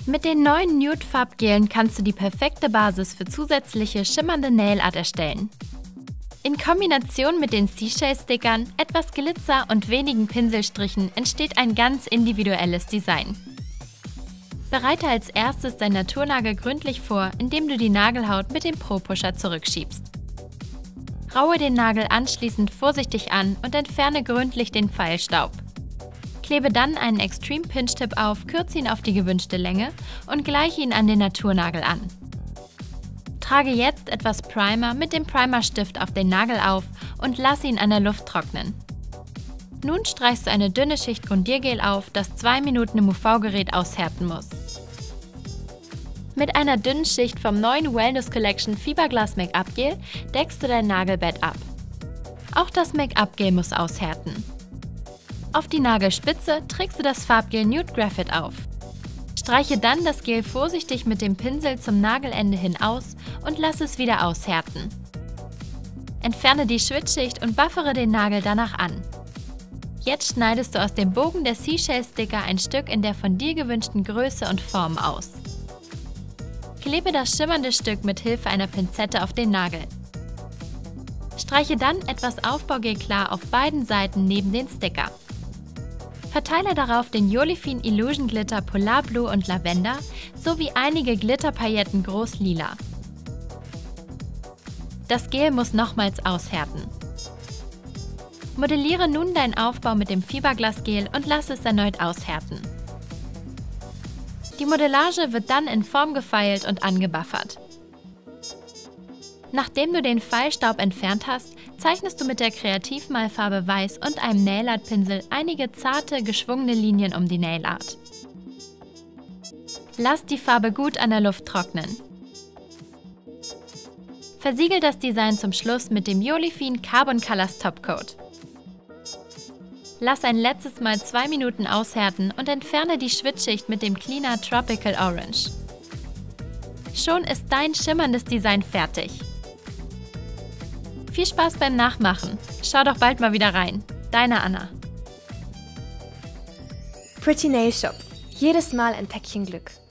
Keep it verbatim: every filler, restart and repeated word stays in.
Mit den neuen Nude-Farbgelen kannst du die perfekte Basis für zusätzliche schimmernde Nail Art erstellen. In Kombination mit den Seashell-Stickern, etwas Glitzer und wenigen Pinselstrichen entsteht ein ganz individuelles Design. Bereite als erstes deinen Naturnagel gründlich vor, indem du die Nagelhaut mit dem Pro-Pusher zurückschiebst. Raue den Nagel anschließend vorsichtig an und entferne gründlich den Feilstaub. Klebe dann einen Extreme Pinch Tip auf, kürze ihn auf die gewünschte Länge und gleiche ihn an den Naturnagel an. Trage jetzt etwas Primer mit dem Primerstift auf den Nagel auf und lasse ihn an der Luft trocknen. Nun streichst du eine dünne Schicht Grundiergel auf, das zwei Minuten im U V-Gerät aushärten muss. Mit einer dünnen Schicht vom neuen Wellness Collection Fiberglass Make-up Gel deckst du dein Nagelbett ab. Auch das Make-up Gel muss aushärten. Auf die Nagelspitze trägst du das Farbgel Nude Graphite auf. Streiche dann das Gel vorsichtig mit dem Pinsel zum Nagelende hin aus und lass es wieder aushärten. Entferne die Schwitzschicht und buffere den Nagel danach an. Jetzt schneidest du aus dem Bogen der Seashell-Sticker ein Stück in der von dir gewünschten Größe und Form aus. Klebe das schimmernde Stück mit Hilfe einer Pinzette auf den Nagel. Streiche dann etwas Aufbaugel klar auf beiden Seiten neben den Sticker. Verteile darauf den Jolifin Illusion Glitter Polar Blue und Lavender sowie einige Glitterpailletten groß lila. Das Gel muss nochmals aushärten. Modelliere nun deinen Aufbau mit dem Fiberglasgel und lass es erneut aushärten. Die Modellage wird dann in Form gefeilt und angebuffert. Nachdem du den Feilstaub entfernt hast, zeichnest du mit der Kreativmalfarbe Weiß und einem Nail Art Pinsel einige zarte, geschwungene Linien um die Nail Art. Lass die Farbe gut an der Luft trocknen. Versiegel das Design zum Schluss mit dem Jolifin Carbon Colors Topcoat. Lass ein letztes Mal zwei Minuten aushärten und entferne die Schwitzschicht mit dem Cleaner Tropical Orange. Schon ist dein schimmerndes Design fertig. Viel Spaß beim Nachmachen. Schau doch bald mal wieder rein. Deine Anna. Pretty Nail Shop. Jedes Mal ein Päckchen Glück.